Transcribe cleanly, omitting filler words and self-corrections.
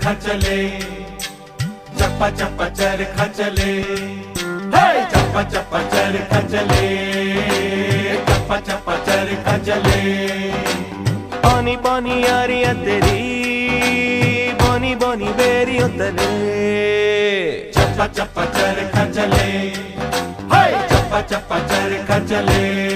चरखा चले, चप्पा चप्पा चरखा चले, हे चप्पा चप्पा चरखा चले, चप्पा चप्पा चरखा चले। पानी पानी यारियां तेरी, बोनी बोनी बेरी तले, चप्पा चप्पा चरखा चले, हे चप्पा चप्पा चरखा चले।